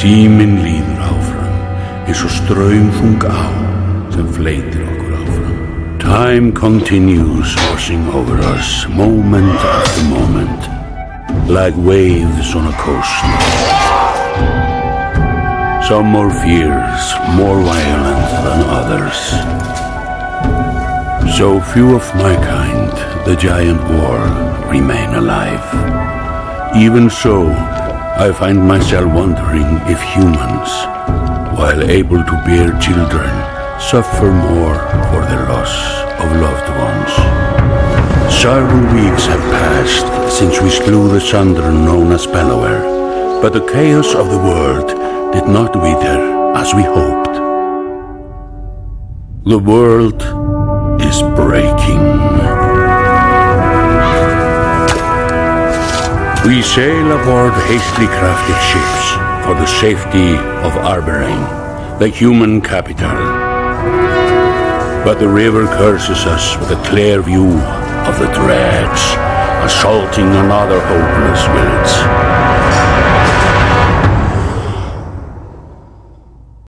Tíminn líður áfram, eins og straumþung á sem fleytir okkur áfram. Time continues washing over us, moment after moment, like waves on a coast. Some more fierce, more violent than others. So few of my kind, the giant world, remain alive. Even so, I find myself wondering if humans, while able to bear children, suffer more for the loss of loved ones. Several weeks have passed since we slew the Sundren known as Bellower, but the chaos of the world did not wither as we hoped. The world is breaking. We sail aboard hastily crafted ships for the safety of Arberrain, the human capital. But the river curses us with a clear view of the dreads, assaulting another hopeless village.